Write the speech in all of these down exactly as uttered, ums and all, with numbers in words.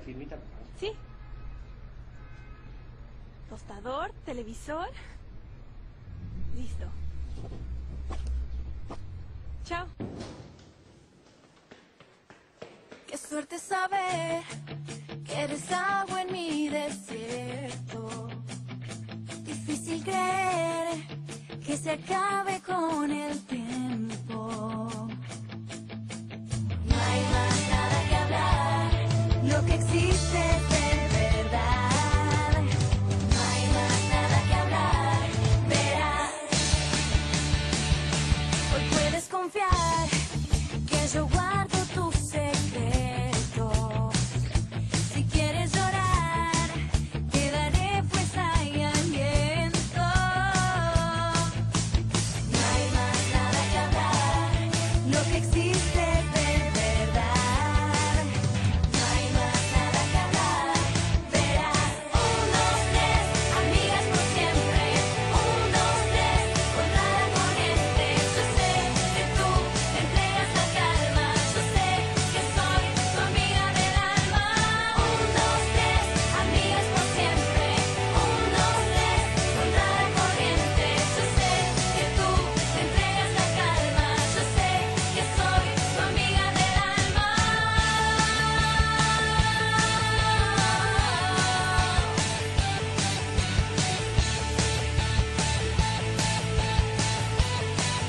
firmita, por favor. Sí. Tostador, televisor. Listo. Chao. Qué suerte saber que eres agua en mi desierto. Difícil creer que se acabe con el tiempo. No hay más nada que hablar, lo que existe es de verdad. No hay más nada que hablar, verás. Hoy puedes confiar que yo guardo tus secretos. Si quieres llorar, quedaré pues ahí aliento. No hay más nada que hablar, lo que existe es de verdad. No hay más nada que hablar, verás. Un, dos, tres, amigas por siempre. Un, dos, tres, contra la corriente. Yo sé que tú te entregas la calma. Yo sé que soy tu amiga del alma. Un, dos, tres, amigas por siempre. Un, dos, tres, contra la corriente. Yo sé que tú te entregas la calma. Yo sé que soy tu amiga del alma.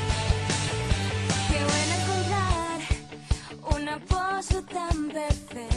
Qué bueno encontrar un apoyo tan perfecto.